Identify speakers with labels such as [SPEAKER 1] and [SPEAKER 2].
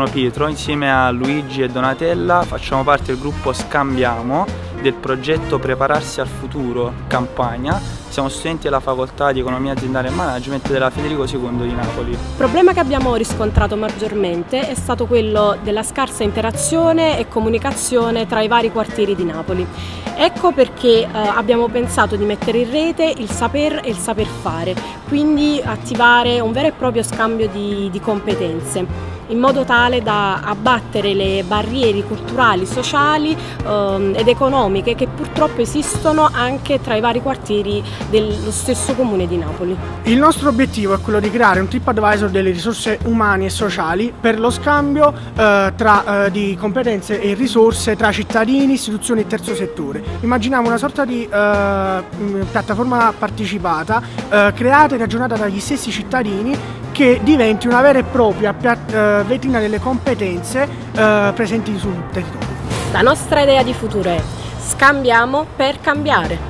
[SPEAKER 1] Pietro, insieme a Luigi e Donatella facciamo parte del gruppo Scambiamo del progetto Prepararsi al Futuro Campania. Siamo studenti della facoltà di Economia Aziendale e Management della Federico II di Napoli.
[SPEAKER 2] Il problema che abbiamo riscontrato maggiormente è stato quello della scarsa interazione e comunicazione tra i vari quartieri di Napoli. Ecco perché abbiamo pensato di mettere in rete il saper e il saper fare, quindi attivare un vero e proprio scambio di competenze, in modo tale da abbattere le barriere culturali, sociali ed economiche che purtroppo esistono anche tra i vari quartieri dello stesso comune di Napoli.
[SPEAKER 3] Il nostro obiettivo è quello di creare un TripAdvisor delle risorse umane e sociali per lo scambio di competenze e risorse tra cittadini, istituzioni e terzo settore. Immaginiamo una sorta di piattaforma partecipata creata e ragionata dagli stessi cittadini, che diventi una vera e propria vetrina delle competenze presenti sul territorio.
[SPEAKER 2] La nostra idea di futuro è: scambiamo per cambiare.